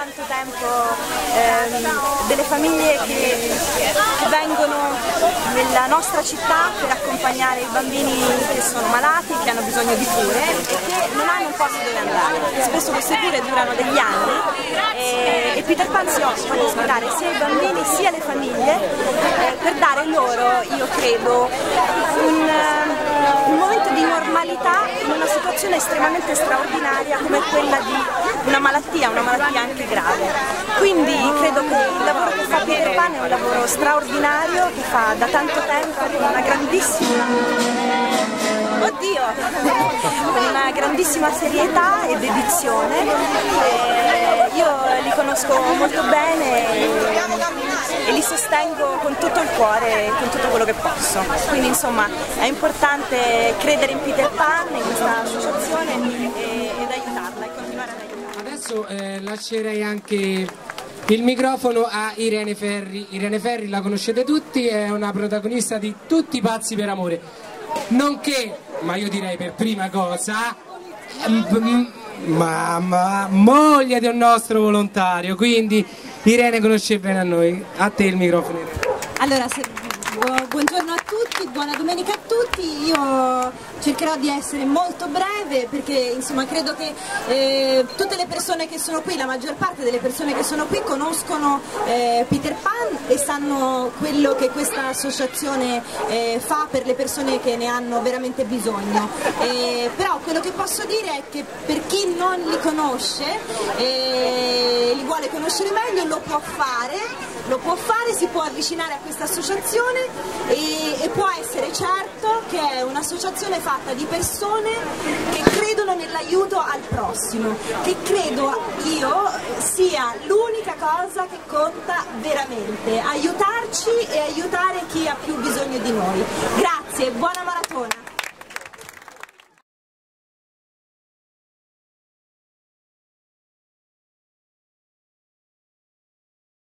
tanto tempo delle famiglie che vengono nella nostra città per accompagnare i bambini che sono malati, che hanno bisogno di cure e che non hanno un posto dove andare. Spesso queste cure durano degli anni e Peter Pan si occupa di ospitare sia i bambini sia le famiglie per dare loro, io credo, un momento di normalità in una situazione estremamente straordinaria come quella di una malattia anche grave. Quindi credo che il lavoro che fa Peter Pan è un lavoro straordinario, che fa da tanto tempo con una grandissima serietà e dedizione. Io li conosco molto bene e li sostengo con tutto il cuore e con tutto quello che posso. Quindi insomma è importante credere in Peter Pan, in questa associazione ed aiutarla e continuare ad aiutarla. Adesso lascerei anche il microfono a Irene Ferri. Irene Ferri la conoscete tutti, è una protagonista di Tutti pazzi per amore, nonché, ma io direi per prima cosa, moglie di un nostro volontario. Quindi Irene conosce bene a noi. A te il microfono, Irene. Allora, buongiorno a tutti, buona domenica a tutti. Io cercherò di essere molto breve perché insomma credo che tutte le persone che sono qui, la maggior parte delle persone che sono qui conoscono Peter Pan e sanno quello che questa associazione fa per le persone che ne hanno veramente bisogno. Però quello che posso dire è che per chi non li conosce, li vuole conoscere meglio, lo può fare, si può avvicinare a questa associazione e può essere certo che è un'associazione fatta di persone che credono nell'aiuto al prossimo, che credo io sia l'unica cosa che conta veramente, aiutarci e aiutare chi ha più bisogno di noi. Grazie, buona